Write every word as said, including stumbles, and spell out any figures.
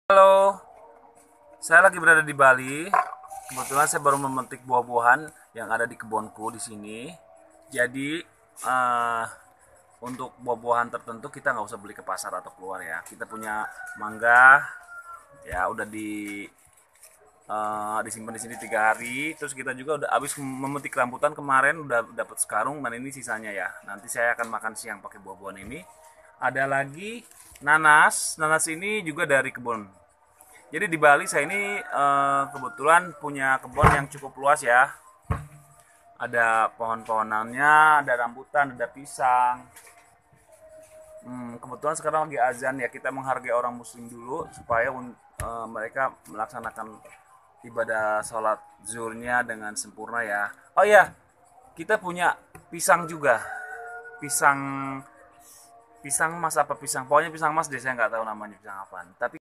Halo, saya lagi berada di Bali. Kebetulan saya baru memetik buah-buahan yang ada di kebunku di sini. Jadi eh, untuk buah-buahan tertentu kita nggak usah beli ke pasar atau keluar ya. Kita punya mangga, ya udah di eh, disimpan di sini tiga hari. Terus kita juga udah habis memetik rambutan kemarin, udah dapat sekarung dan ini sisanya ya. Nanti saya akan makan siang pakai buah-buahan ini. Ada lagi nanas. Nanas ini juga dari kebun. Jadi di Bali saya ini eh, kebetulan punya kebun yang cukup luas ya. Ada pohon-pohonannya, ada rambutan, ada pisang. Hmm, kebetulan sekarang lagi azan ya, kita menghargai orang Muslim dulu supaya eh, mereka melaksanakan ibadah sholat zuhurnya dengan sempurna ya. Oh iya, kita punya pisang juga. Pisang pisang mas apa pisang? Pokoknya pisang mas deh, saya nggak tahu namanya pisang apa. Tapi